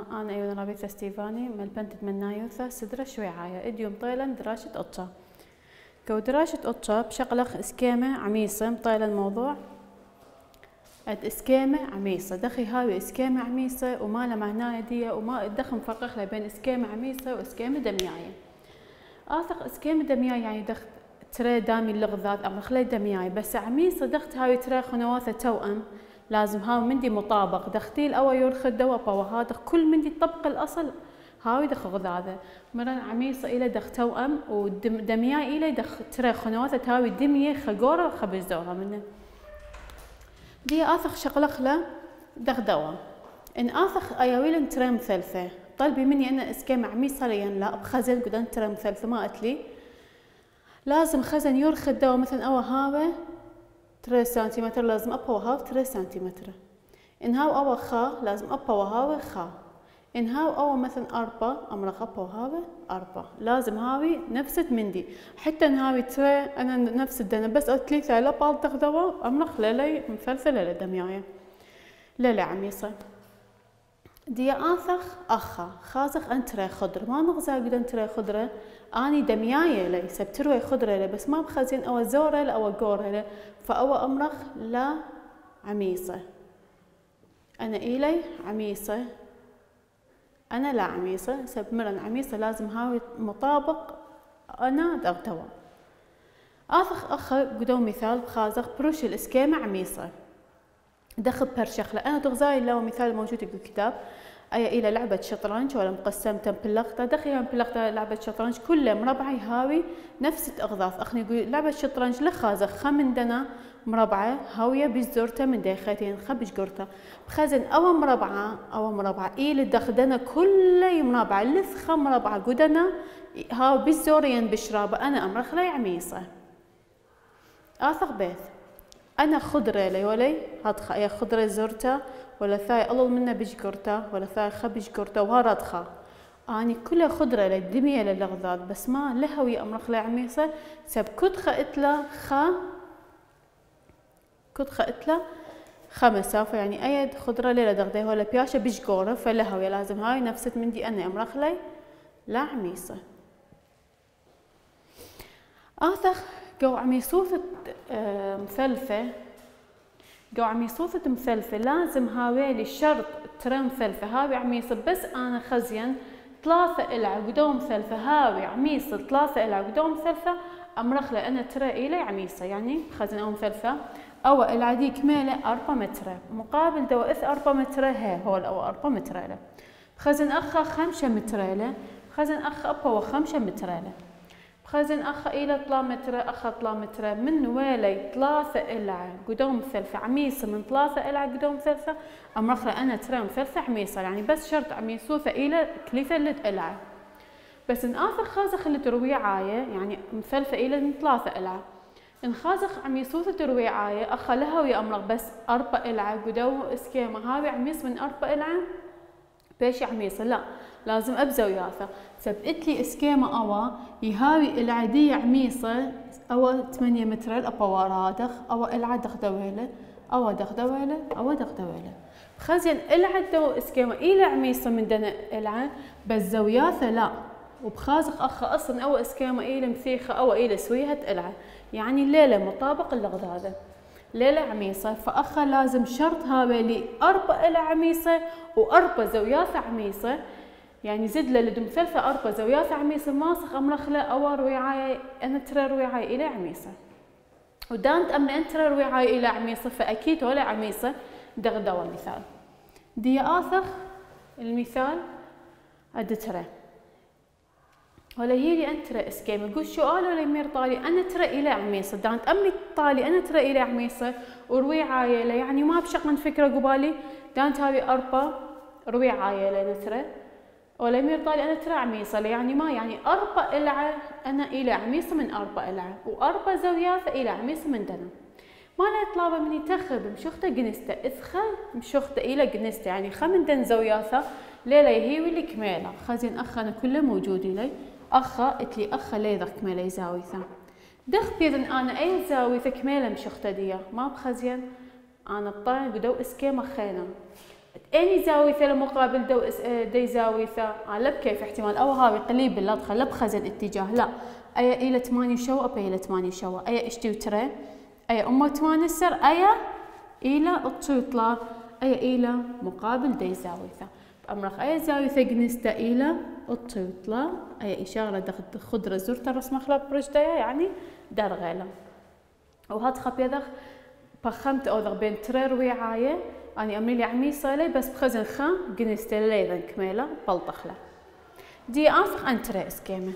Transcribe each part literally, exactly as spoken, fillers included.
أنا أيوة رابيثا ستيفاني ملبنت منايوثا سدرة شويعاية إديوم طيلا دراشة أطشا كو دراشة أطشا بشغلخ إسكيمة عميصة طيلا الموضوع اد إسكيمة عميصة دخي هاوي إسكيمة عميصة وما لما هنا دي وما دخل مفرق بين إسكيمة عميصة وإسكيمة دمياية آثق إسكيمة دمياية يعني دخ ترى دامي اللغذات أما خلي دمياي بس عميصة دخت هاوي ترى خنواثة توأم لازم هاو مندي مطابق دختيل أو يرخد دوا بوا هذا كل مندي طبق الأصل هاوي دخ غذاذة مرن عميصة إلى دخ توأم ودمياي إلى دخ ترى خنواثة هاوي دمية خجورة خبز دورها منه دي آثخ شقلقلة دخ دوا إن آثخ أياويلن ترى مثلثة طلبي مني أنا إسكيمة عميصة لين لا بخزن قدان ترى مثلثة ما أتلي لازم خزن يرخد دوا مثلا أو هاوي ترى سنتيمتر لازم أبا وهاو ترى سنتيمتر إن هاو أو خا لازم أبا وهاو خا إن هاو أو مثلا أربعة أمرخ أبا وهاو أربعة لازم هاوي نفس مندي حتى إن هاوي ترى أنا نفس الدنا بس أتلي ثلاثة بال تخدوا أمرخ للي مثلثة للي دمياية للي عميصة دي آثخ أخا خازخ أن ترى خضر ما نغزى قدن ترى خضرة أني دمياية لي سبتروي خضرة لي بس ما بخزين أو زورة أو جورة لي فأو أمرخ لا عميصة أنا إلي عميصة أنا لا عميصة سب مرن عميصة لازم هاوي مطابق أنا دغتوا آثخ أخا قدو مثال بخازخ بروش الإسكيمة عميصة دخل برشخلة أنا تغزاي لو مثال موجود بالكتاب أي إلى لعبة شطرنج ولا مقسمة بلغتة دخيا بلغتة لعبة شطرنج كله مربعي هاوي نفس الأغراض أخني يقول لعبة شطرنج لخازخ خمن دنا مربعة هاوية بزورته من داخلين خبش قرته بخزن أو مربعة أو مربعة إلى دخدنا كله مربعة لث خم مربعة قدنا هاو بزورين بشرابة أنا أمرخ لي عميصة آثق بيث أنا خضرة لي ولي هاد يا خضرة زرته ولا ثاي ألل منه بجقرته ولا ثاي خبج قرته وهردخا أني كلها خضرة للدمية للغذات بس ما لهوي أمرخ لي عميصة سب كدخة إتلا خا كدخة إتلا خا مسافة يعني أي خضرة ليلة دغدي ولا بياشة بجقورة فلهوي لازم هاي نفست من دي أنا أمرخ لي لا عميصة آثخ جو عميصوثة مثلثة جو عميصوثة مثلثة لازم هاويلي شرط ترى مثلثة هاوي عميصة بس أنا خزين ثلاثة إلى عقدو مثلثة هاوي عميصة ثلاثة إلى عقدو مثلثة أمرخ لي أنا ترى إلي عميصة يعني خزين أو مثلثة أو العادي كميلة أربعة متر مقابل دو إث أربعة متر هي هول أو أربعة متر له خزين أخا خمسة متر له خزين أخا أبا وخمسة متر له خزن أخا إلى ثلاثة متر أخا ثلاثة متر من ويلي ثلاثة إلى قدوم ثلثة عميصة من ثلاثة إلى قدوم ثلثة أمرخ أنا ترى مثلثة عميصة يعني بس شرط عميصوثة إلى ثلاثة إلى بس إن آخر خازخ اللي تروي عاية يعني مثلثة إلى من ثلاثة إلى إن خازخ عميصوثة تروي عاية أخا لها ويا أمرخ بس أربعة إلى قدوم إسكيمة هاوي عميص من أربعة إلى بيش عميصة لا لازم أبزا وياثا سبقت لي إسكيمة أوا يهاوي العادية عميصة أوا ثمانية متر الأبوار هادخ أوا العدخ دويلة أوا دخ دويلة أوا دخ دويلة خزين العد دو إسكيمة إلى عميصة من دنا العن بس زوياثا لا وبخازخ أخا أصلا أوا إسكيمة إلى مثيخة أوا إلى سويهة العن يعني الليلة مطابق اللغذاذة ليلة عميصة فأخا لازم شرط هاوي لي أربع إلى عميصة وأربع زوياثة عميصة يعني زد له لدم ثلاثة أربع زوياثة عميصة ماسخ أمرخلة أو رويعاي أنا ترى رويعاي إلى عميصة ودانت أمن أن ترى رويعاي إلى عميصة فأكيد ولا عميصة دغدوا مثال دي آثخ المثال أد ترى ولا هي لي أنت ترى إسكيمة قول شو قالوا لي مير طالي أنا ترى إلى عميصة دانت أمي طالي أنا ترى إلى عميصة وروي عايلة يعني ما بشغل فكرة قبالي دانت هذه أربعة روي عايلة أنا ترى ولا مير طالي أنا ترى عميصة يعني ما يعني أربعة إلى أنا إلى عميصة من أربعة إلى وأربعة زوياثة إلى عميصة من دنا ما لا طلابة مني تخب مشوخته جنسته إثخا مشوخته إلى جنسته يعني خمن دن زوياثة ليلة هي واللي كميلة خزين أخنا كله موجود لي أخا اتلي أخا لي ذا كميلة زاويثة دخ بيذن أنا أي زاويثة كميلة مشوخته ديا ما بخزين أنا بطاين بدو إسكيمة خينا اني زاوية مقابل دو دي زاوية لا بكيف احتمال او هاوي قليب لا تخل لا بخزن اتجاه لا اي الى ثمانية وشو ابي الى ثمانية وشو اي اشتي وترى اي امه ثمانية السر اي الى اطشي وطلع اي الى مقابل دي زاوية بأمرخ اي زاوية جنستا الى اطشي وطلع اي اشارة دخل خضرة زرت رسم خلاب برجدايا يعني درغيلا وهاد خب يدخ بخمت او بين ترير وعاية اني امري لي عميصة لي بس بخزن خا جنستا ليذن كميلة بلطخله دي افخ انتري اسكيمه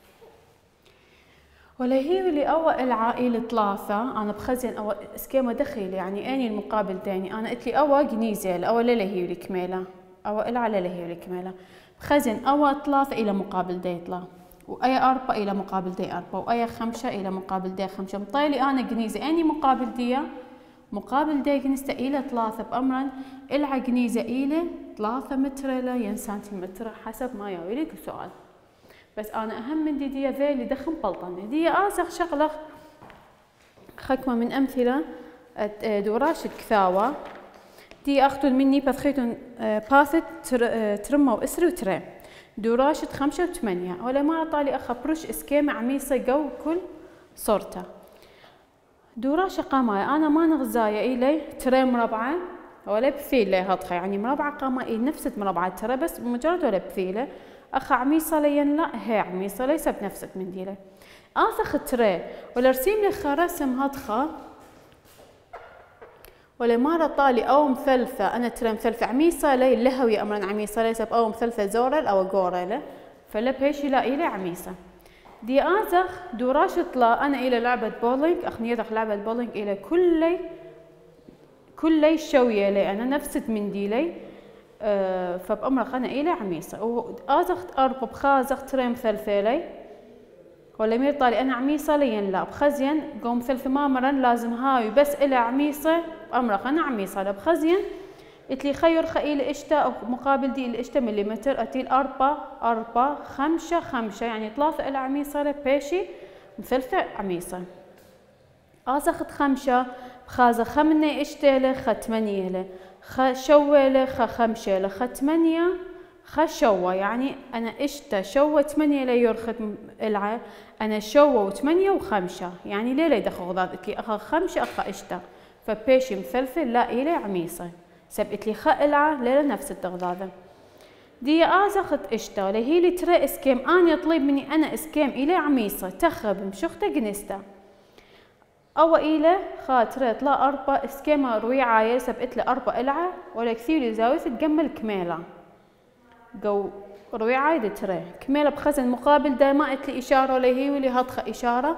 ولا هي اللي أول العائلة ثلاثة أنا بخزن أو سكيمة دخيل يعني أني المقابل تاني أنا قلت لي أول جنيزة أول لا هي اللي كميلة أول العلى لا هي اللي كميلة بخزن أول ثلاثة إلى مقابل دي يطلع وأي أربعة إلى مقابل دي أربعة وأي خمسة إلى مقابل دي خمسة مطيلي أنا جنيزة أني مقابل دي مقابل دي جنيزة إلى ثلاثة بأمرا الع جنيزة إلى ثلاثة متر لا ين سنتيمتر حسب ما ياوي لك السؤال. بس أنا أهم من دي دي ذي اللي دخم بلطنة دي أسخ شغلة خكمة من أمثلة دوراشة كثاوة دي أخذوا مني بثخيتون باثت ترمى وإسري وتري دوراشة خمسة وثمانية ولا ما طالي أخا برش إسكيمة عميصة جو كل صورته دوراشة قاماية أنا ما نغزايا إلي تري مربعة ولا بثيلة هطخة يعني مربعة قاماية نفس مربعة ترى بس مجرد ولا بثيلة أخا عميصة لين لا هي عميصة ليس بنفس منديلة آثخ تري ولا رسيم لي خرسم هطخة ولا مرة طالي أو مثلثة أنا تري مثلثة عميصة لي لهوي أمرا عميصة ليس بأو مثلثة زورل أو جورل فلا بيشي لا إلي عميصة دي آثخ دوراش طلا أنا إلى لعبة بولينج أخني يدخ لعبة بولينج إلى كل كل شوية لي أنا نفس منديلي أه فبأمر خنا إلى عميصة وآزخت أربع بخازخ تري مثلثة لي ولا مير طالي أنا عميصة لين لا بخزين قوم مثلثة ما مرن لازم هاوي بس إلى عميصة بأمر خنا عميصة لا بخزين اتلي خير خيل إشتا أو مقابل دي الإشتا مليمتر أتيل أربعة أربعة خمسة خمسة يعني ثلاثة إلى عميصة لا بيشي مثلثة عميصة آزخت خمسة بخازة خمنة إشتا له خ ثمانية له خ شوة له خ خمسة له خ ثمانية خ شوة يعني أنا إشتا شوة ثمانية له يرخت الع أنا شوة وثمانية وخمسة يعني ليه ليه دخل غضاض إتلي أخا خمسة أخا إشتا فبيشي مثلثة لا إلى عميصة سبقت لي خ الع ليه نفس التغضاضة دي آزخت إشتا هي اللي ترى إسكيم أنا يطلب مني أنا إسكيم إلى عميصة تخب مشخته جنستا أو إلى خاطرة طلع أربعة إسكيما رويعاية سبقت لي أربعة إلعة ولا كثير زاوية تتجمل كميلة جو رويعاية دي ترى كميلة بخزن مقابل دايما قلت لي إشارة ولا هي واللي هطخ إشارة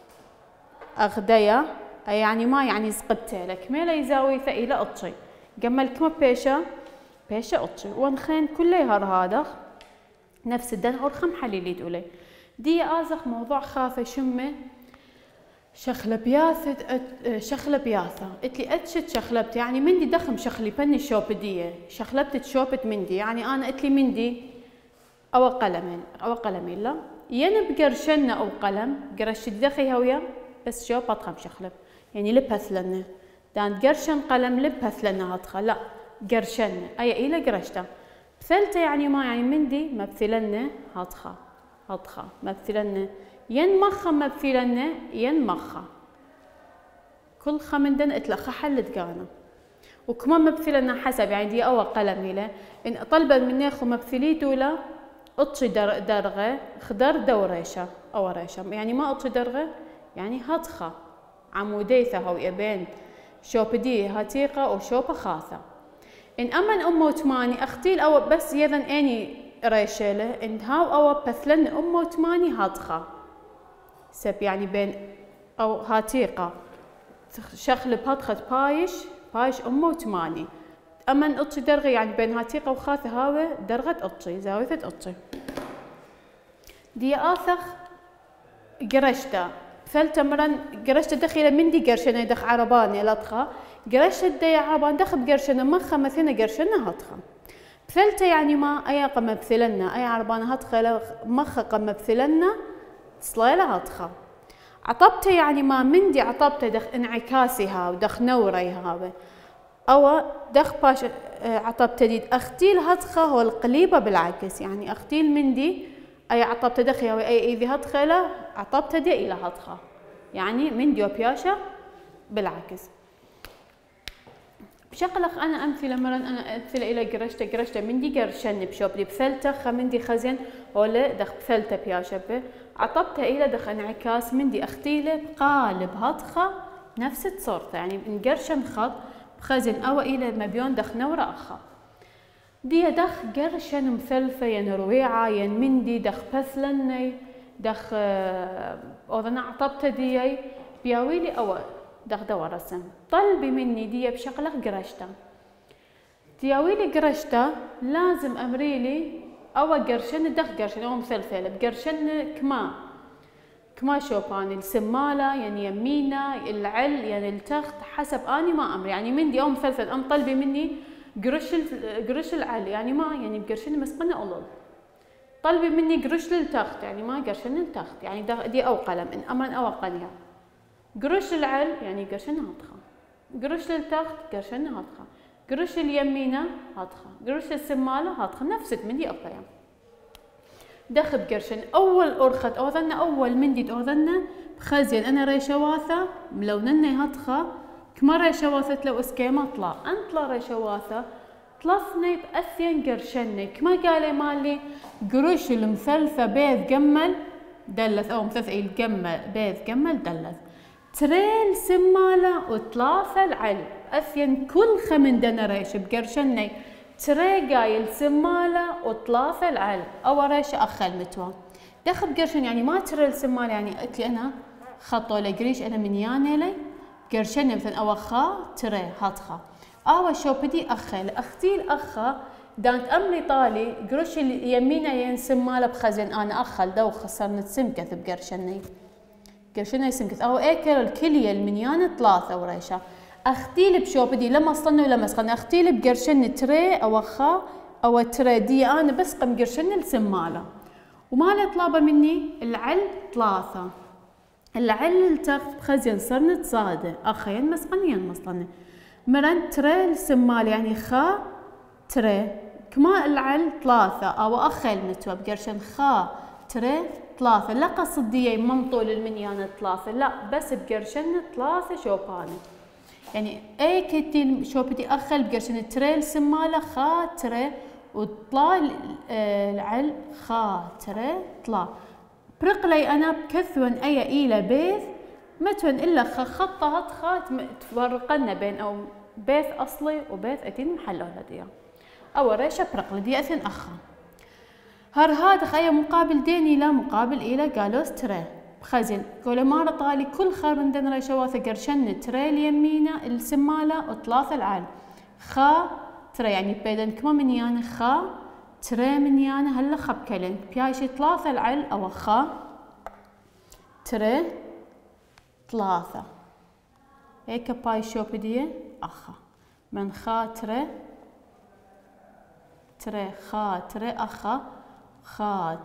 أغدية يعني ما يعني زقبتها لك كميلة يزاوية إلى أطشي جمل كما بيشة بيشة أطشي ونخين كلها هذا نفس الدن أرخم حليلي تقولي دي آزخ موضوع خافة شمة شخلة بياثة شخلة بياثة قلتلي أتشت شخلبت يعني مندي دخم شخلي بني شوبدية شخلبت شوبت مندي يعني أنا قلتلي مندي أو قلمين أو قلمين لا ين بقرشنا أو قلم قرشت دخي هويا بس شوب أطخم شخلب يعني لبث لنا دان قرشن قلم لبث لنا هطخ لا قرشنا أي إلى قرشته بثلته يعني ما يعني مندي مبثلنا هطخة هطخة مبثلنا ين مخا مبثلنا ين مخا كل خمندن اتلخا حلت قانا وكمان مبثلنا حسب يعني دي أول قلم له إن طلبا مني خو مبثليتو لا اطشي در درغة خضر دوريشة أو ريشة يعني ما اطشي درغة يعني هطخة عموديثة هو يبين شوبدي هاتيقة أو شوبة خاثة إن أمن أمه تماني أختيل أو بس يذن أني ريشة إن هاو أو بثلن أمه تماني هاتخة سب يعني بين أو هاتيقة شخل بهاتخة بايش بايش أمه وثماني أمن أطشي درغي يعني بين هاتيقة وخاثة هاوة درغة أطشي زاوية أطشي دي آثخ قرشتا ثلتا مرن قرشتا دخيلة مندي قرشنا يدخ عرباني لطخة قرشتا دي عربان دخ بقرشنا مخا مثلنا قرشنا هاتخة بثلتا يعني ما أي قم بثلنا أي عربان هاتخة مخا قم بثلنا صليلة هاتخة عطبته يعني ما مندي عطبته دخ انعكاسي هاو دخ نوري هاو أو دخ باش عطب تديد أختيل هتخة والقليبة بالعكس، يعني أختيل مندي أي عطب تدخي أي إيذي هتخة عطب تدي إلى هتخة، يعني مندي وبياشة بالعكس. بشغلك أنا أمثلة مرة أنا أمثلة إلى قرشتة قرشتة مندي قرشن بشوبلي بثلتة خ مندي خزن ولا دخ بثلتة بياشة به عطبتها إلى دخ انعكاس مندي أختيله بقالب هتخة نفس صورته، يعني نقرشن خط بخزن أو إلى مبيون دخ نورة أخا دي دخ قرشن مثلثة ين رويعة ين مندي دخ بثلني دخ أوذنا عطبتها دي بياويلي أو دخ دور رسم طلبي مني دي بشغلة قرشته دياويلي قرشته لازم أمريلي أو قرشن دخ قرشن أو مثلثة بقرشن كما كما شوباني السمالة يعني يمينة العل يعني التخت حسب أني ما أمر، يعني مندي أو مثلثة أم طلبي مني قرش قرش العل يعني ما يعني بقرشن مسقنة أولل طلبي مني قرش التخت يعني ما قرشن التخت يعني دي أو قلم إن أمن أو قنية قرش العل يعني قرشن هاتخا قرش التخت قرشن هاتخا قرش اليمينة هاتخا قرش السمالة هاتخا نفست مندي أقيم دخ بقرشن أول أرخت أوذنا أول مندي أوذنا بخزين أنا ريشواثة ملونني هاتخا كما ريشواثة لو اسكيما طلع أنطلع ريشواثة طلفني بأثين قرشني كما قالي مالي قرش المثلثة بيذ جمل دلث أو مثلثة الجمل بيذ جمل دلث تريل سمالة وطلافة العل أثين كل خمن دنا ريش بقرشني تري قايل سمالة وطلافة العل أو ريش أخل متوان دخل بقرشن يعني ما تري السمالة يعني قلت لي أنا خطو لقريش أنا من ياني لي قرشني مثلا أو خا تري هاتخا أو شو بدي أخل أختيل أخا دانت أملي طالي قرش اليمينة ين سمالة بخزن أنا أخل دو خسرنا سمكث بقرشني قرشني سمكث أو أكل الكلية المنيانة ثلاثة وريشة أختيل بشوبدي لما أصلنا ولا مسخنا أختيل بقرشن تري أو خا أو تري دي أنا بس قم قرشن السمالة وما طلابة مني العل ثلاثة العل التخت بخزين صرنا تصادة أخين مسقنين مصلنا مرن تري السمالة يعني خا تري كما العل ثلاثة أو أخيل متوى بقرشن خا تري ثلاثة لا قصدية ممطول المنيانة ثلاثة لا بس بقرشن ثلاثة شوبانة يعني اي كتيل شو بدي اخل بقرشن تري السمالة خا تري وطلع العل خا تري طلع برقلي انا بكثون اي ايلة بيث متون الا خا خطة هات خات تفرقنا بين او بيث اصلي وبيث اتين محلول هدية او ريشة برقلي دي اثن اخا هر هذا خيا مقابل ديني لا مقابل الى قالوس تري بخزن قولي مارة طالي كل خار من دن ريشواثة قرشن تري اليمينة السمالة وثلاثة العال خا تري يعني بيدن كما منيانة خا تري منيانة هلا خب كلن بياشي ثلاثة العال أو خا تري ثلاثة هيك باي شو بديه أخا من خا تري تري خا تري أخا خا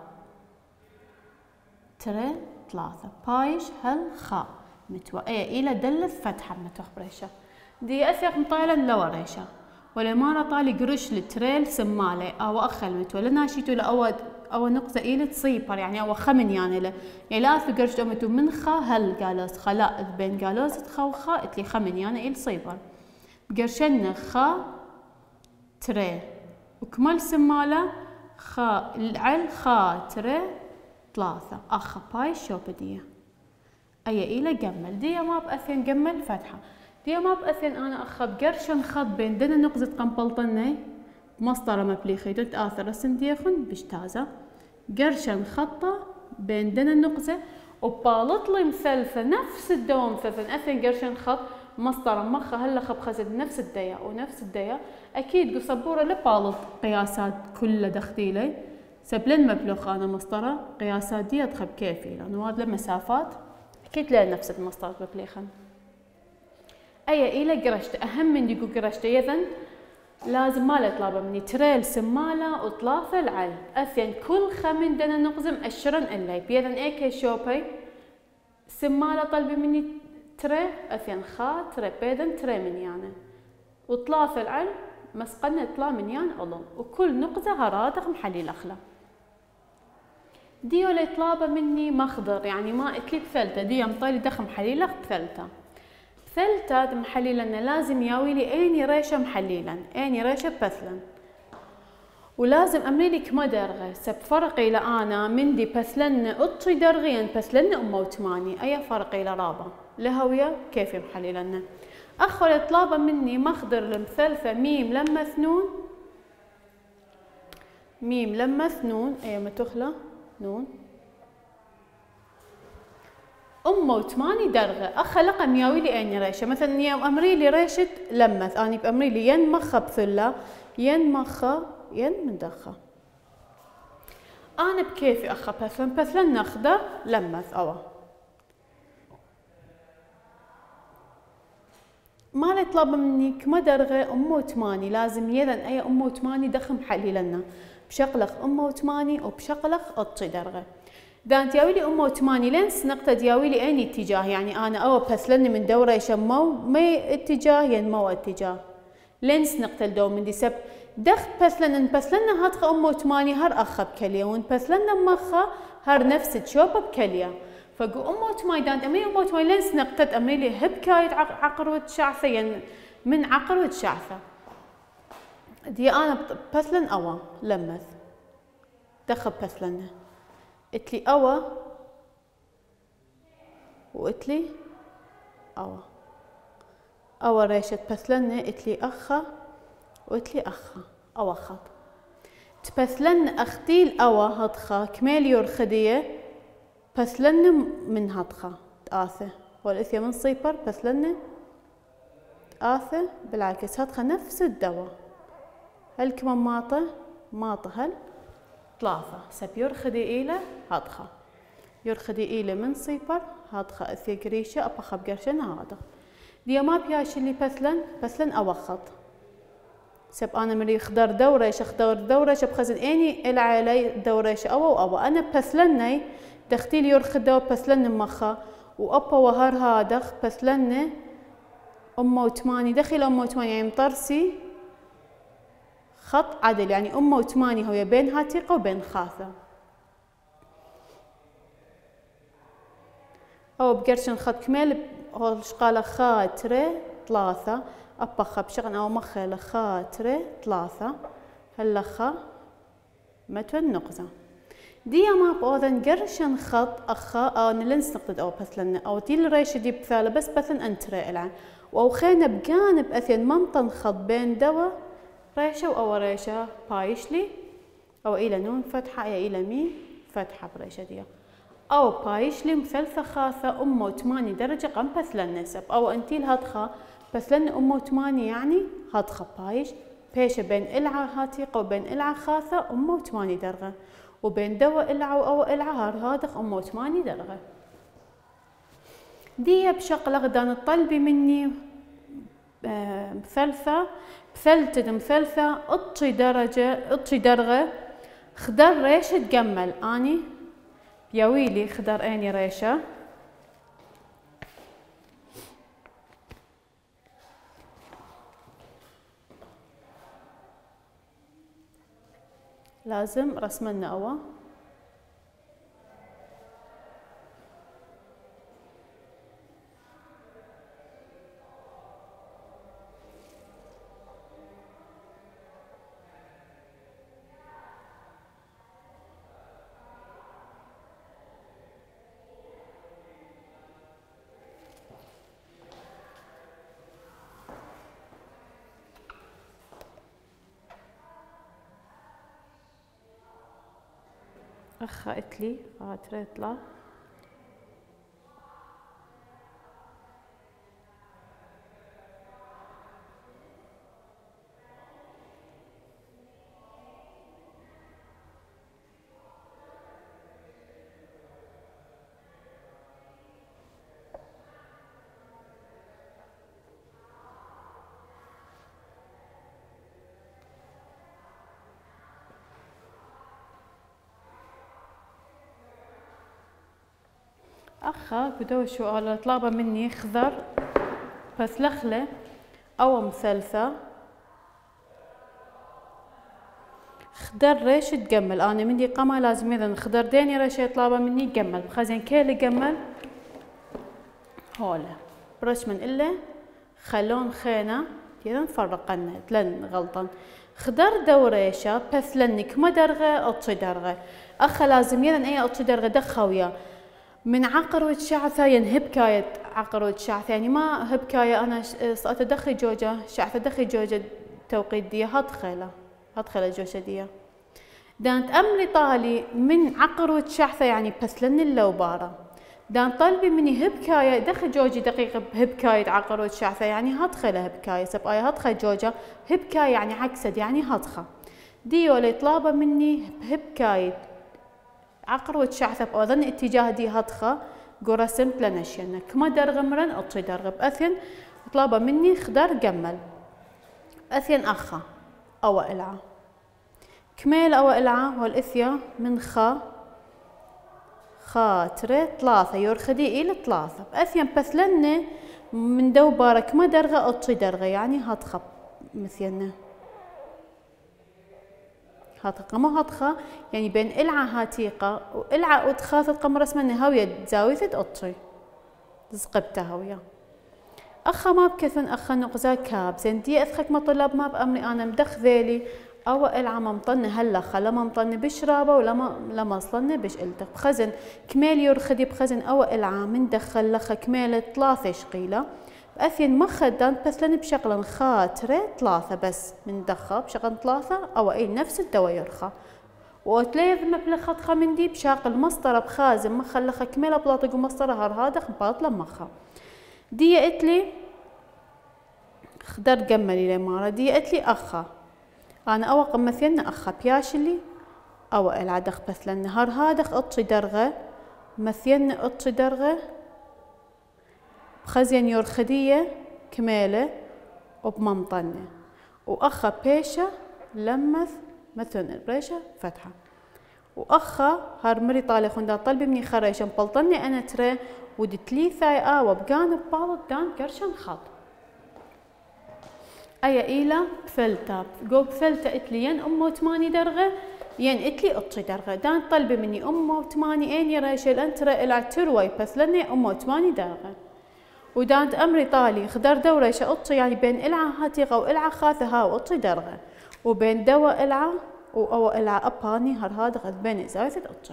تري ثلاثة بايش هل خا متوا ايه إلى دلث فتحة متوا بريشة دي أثيق مطايلة لو ريشة ولا مرة طالي قرش لتريل سمالة أو أخل متوا لناشيتو لأود أو نقطة إلى تصيبر يعني أو خمن يعني له يعني لا أثيق قرش متوا من خا هل قالوس خلا بين قالوس خا وخا اتلي خمن يعني إلى صيبر قرشنا خا تري وكمل سمالة خا العل خا تري ثلاثة أخا باي شو بديه أي إلى جمل دي ما بأثين جمل فتحة دي ما بأثين أنا أخا بقرشن خط بين دنا نقزة قنبلطني مسطرة مبليخي دوت آثر السنديخن بشتازة قرشن خطة بين دنا النقزة وبالط لي مثلثة نفس الدوام مثلثة أثين قرشن خط مسطرة مخة هلا خب خزد نفس الديا ونفس الديا أكيد قصبورة لبالط قياسات كلها دخديلي سبلن مبلوخ أنا مسطرة قياسات دي أدخل كيفي لأنه هذا مسافات أكيد لا نفس المسطرة ببليخن أي إلى قرشته أهم من ديكو قرشته يذن لازم ما لا طلابة مني تريل سمالة وطلافة العل أثين كل خمن دنا نقزم أشرن إلي بيذن إيكي شوبي سمالة طلبي مني تري أثين خا تري بيذن تري من يعني وطلافة العل مسقنا طلا منيان علم وكل نقطة هرادق محلي أخلا. ديو اللي طلابة مني مخضر يعني ما اتلي بثلته ديو مطيلي دخ محليلة بثلته. بثلته محليلنا لازم ياويلي اني ريشة محليلا اني ريشة بثلا. ولازم امريلي كما درغة سب فرقي لأنا مندي بثلن اطشي درغيا بثلن امو تماني اي فرقي لرابا لهوية كيف محليلنا. اخو طلابة مني مخضر المثلثة ميم لما ثنون ميم لما ثنون اي متخلة نون أمه وثماني درغة أخا لقم ياويلي أني ريشة مثلا يوم أمريلي ريشة لمث أني بأمريلي ين مخة بثلة ين مخة ين مدخة أنا بكيفي أخا بثلن بثلن ناخده لمث أوا ما يطلب مني كما درغة أمه وثماني لازم يذن أي أمه وثماني دخم حلي لنا بشقلخ أمه وثماني وبشقلخ أطشي درغة. إذا أنت ياويلي أمه وثماني لين نقطة ياويلي أي اتجاه يعني أنا أو بثلني من دورة يشمو مي اتجاه ينمو اتجاه لين نقطة الدو من دي سب دخت بثلن بثلن هاتخ أمه وثماني هر أخا بكلية وان بثلن مخا هر نفس تشوبة بكلية فقو أمه وثماني دانت أمي أمه وثماني لين نقطة أميلي هبكايد عقروة شعثة يعني من عقروة شعثة دي أنا بثلن أوا لمث دخل بثلنه اتلي أوا واتلي أوا أوا ريشة بثلنه اتلي أخا واتلي أخا أوا خط تبثلن أختيل أوا هضخا كميل يرخدية بثلن من هضخا تآثة والإثيا من صيبر بثلن تآثة بالعكس هضخا نفس الدواء هل كمان ماطة ماطة هل ثلاثة سب يرخدي إيله هضخة يرخدي إيله من صيبر هضخة أثي قريشة أبخا بقرشن هذا دي ما بياش اللي بثلن بثلن أوخط سب أنا مري خضر دوريش اخضر دوريش بخزن إني إلى علي دوريش أو أو أنا بثلني دختيل يرخدو بثلن مخا وأبا وهر هادخ بثلن أمه وثماني دخل أمه وثماني يعني مطرسي خط عدل يعني أمه وثماني هو بين هاتيقة وبين خاثة أو بقرشن خط كميل هو شقالة خاترة ثلاثة أبخا بشغن أو مخة خاترة ثلاثة هاللخا متون نقزة دي ما بأوذن قرشن خط أخا أو نلنس نقطة أو بثلن أو دي الريشة دي بثالة بس بثلن أنتري إلعن وأو خينا بجانب أثين ممطن خط بين دوا ريشة وأو ريشة بايشلي أو إلى نون فتحة يا إلى ميم فتحة بريشة دي أو بايشلي مثلثة خاثة أمه وثماني درجة قم بثلن نسب أو أنتي هاتخا بثلن أمه وثماني يعني هاتخا بايش بيشة بين إلعة هاتيقة وبين إلعة خاثة أمه وثماني درجة وبين دوا إلعة وأو إلعة هار هادخ أمه وثماني درجة دي بشقلة غدان الطلبي مني مثلثة بثلثة مثلثة اطشي درجة اطشي درغة خضر ريشة تجمل اني بياويلي خضر اني ريشة لازم رسمنا أوا أخا إتلي خاطرة يطلع أخا بدو شو على طلبة مني خضر بس لخلة أو مثلثة خدر ريش تقمل. انا مندي قما لازم اذا خدر ديني ريش يطلبه مني قمل. بخزين كيلي قمل هولا برش من الا خلون خينه كذا نفرقنا تلن غلطا. خدر دوريشة بثلني كما درغة اطشي درغة. اخا لازم يذن اي اطشي درغة دخويا من عقر وتشعثة ين هبكاية عقر وتشعثة يعني ما هبكاية انا صارت ادخي جوجة شعثة دخي جوجة توقيت دي هدخله هدخله جوجة دي دانت امري طالي من عقر وتشعثة يعني بثلني اللوبارة دان طلبي مني هبكاية دخل جوجي دقيقة بهبكاية عقر وتشعثة يعني هدخله هبكاية سبقاي هدخل جوجة هبكاية يعني عكسد يعني هدخه ديو اللي طلابة مني بهبكاية عقر وتشعثة بأظن اتجاه دي هدخه قرسمت لنشينا كما درغ مرن اطشي درغ بأثين طلابة مني خدر قمل أثين أخا أو إلعا كميل أو إلعا والإثيا من خا خاطرة ثلاثة يرخدي إلى ثلاثة بأثيان بثلنة من دوبارة كما درغة أطشي درغة يعني هدخة مثيلنا هدخة ما هدخة يعني بين إلعا هاتيقة وإلعا أدخاثة قمر اسمنا هاوية زاوية أطشي زقبتها هاوية أخا ما بكثن أخا نقزا كاب زين دي أثخك ما طلاب ما بأمري أنا مدخ ذيلي أو إلعا ممطنة هلا خلا ممطنة بشرابة ولا ما لما أصلنا بشقلتك بخزن كميل يرخدي بخزن أو إلعا من دخل لخا كميلة ثلاثة شقيلة بأثين مخدان بثلن بشغل خاطرة ثلاثة بس من دخا بشغل ثلاثة أو أي نفس الدواء يرخى وتليف مبلغ خطخة من دي بشاقل مسطرة بخازن مخل لخا كميلة بلاطق ومسطرة هار هذا باطلة مخا دي اتلي خدر قملي لمارة دي اتلي أخا أنا أو قمثين أخا بياشلي أو العدخ بثلن هار هادخ أطشي درغة مثين أطشي درغة بخزين يرخدية كميلة وبممطنة وأخا بيشة لمث مثل البريشة فتحة وأخا هار مري طالي خوندا طلبي مني خريشة مبلطني أنا ترى ودتلي ثاي آوة بقان ببالط دان كرشن خط أي إيلا بفلتا جو بفلتا إتلي ين أمه ثماني درغة ين إتلي أطشي درغة دان طلبي مني أمه ثماني أين ريشة الأنترة إلى تروي بس لني أمه ثماني درغة ودانت أمري طالي خدر دوريشة أطشي يعني بين إلعا هاتيقة وإلعا خاثة هاو أطشي درغة وبين دوا إلعا وأو إلعا أباني هر هذا غد بين زايدة أطشي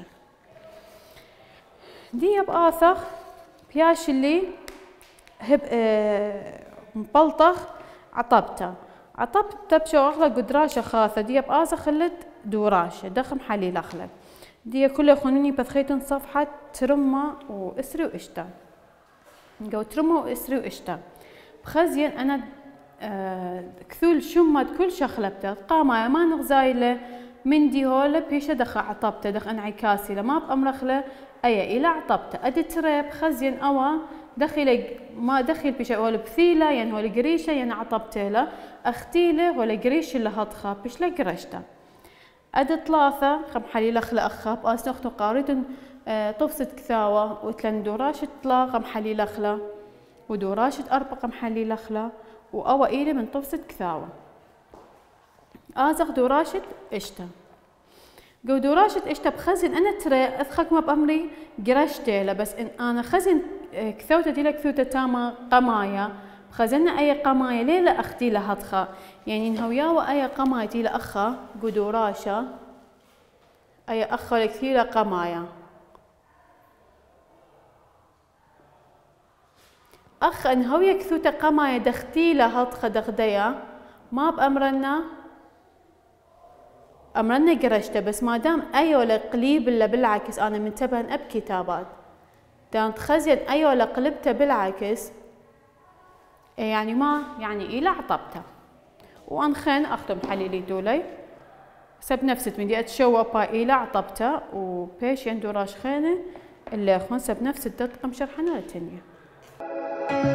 دي بآثخ بياش اللي هب اه مبلطخ عطبته عطبته بشغلة قدراشة خاثة دي بآثخ خلت دوراشة دخم حليل أخلق دي كل خونني بثخيتن صفحة ترمى وإسري وإشتا نقو ترمى وإسري وإشتا بخزين أنا آه كثول شمت كل شخلبته قامة ما نغزايله من دي هوله بيشة دخ عطبته دخ انعكاسي لما بأمرخله أي إلى عطبته أدي ترى بخزين أوا دخل ما دخل بيشة ولا بثيلة يعني ولا قريشة يعني عطبته له أختيله ولا قريش اللي هتخا بيش لا قرشته أدي ثلاثة خم حليل أخلا أخاب أصلا أختو قاريتن آه طفسة كثاوة وتلن دوراشة طلا خم حليل أخلا ودوراشة أربع خم حليل أخلا وأوا إيلي من طفسة كثاوة آزق دوراشة إشتا قو دوراشة إشتا بخزن أنا ترى أثخك ما بأمري قرشته بس إن أنا خزن كثوتة دي كثوتة تاما قمايا خزنا أي قمايا ليه لا أختي لها هتخا يعني إنها ويا أي قمايا تي لأخا قو دوراشة أي أخا لكثير قمايا أخ إن هويا كثوتة قمايا دختي لها هتخا دغديا ما بأمرنا أمرنا قرشته بس ما دام أيوة قليب إلا بالعكس أنا منتبهن أب كتابات دام تخزين أيوة قلبته بالعكس يعني ما يعني إلى عطبته وأنخن أختم حليلي دولي سب نفسي من أتشوى با إلى عطبته وبيش يندوراش خينه اللي أخون سب نفسي تدقم شرحنا التانية.